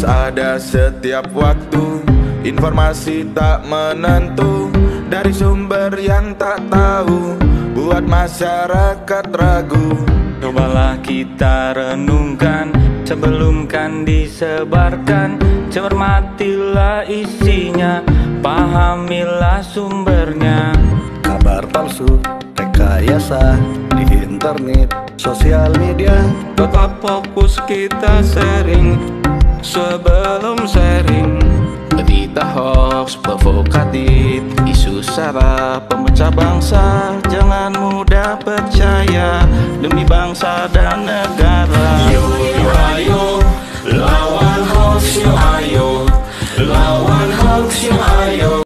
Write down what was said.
ada setiap waktu, informasi tak menentu dari sumber yang tak tahu, buat masyarakat ragu. Cobalah kita renungkan sebelum kan disebarkan, cermatilah isinya, pahamilah sumbernya. Kabar palsu, rekayasa di internet, sosial media. Tetap fokus kita sharing sebelum sharing. Berita hoax, provokatif, isu sara, pemecah bangsa. Jangan mudah percaya demi bangsa dan negara. Yo yo ayo, lawan hoax yo ayo, lawan hoax yo ayo.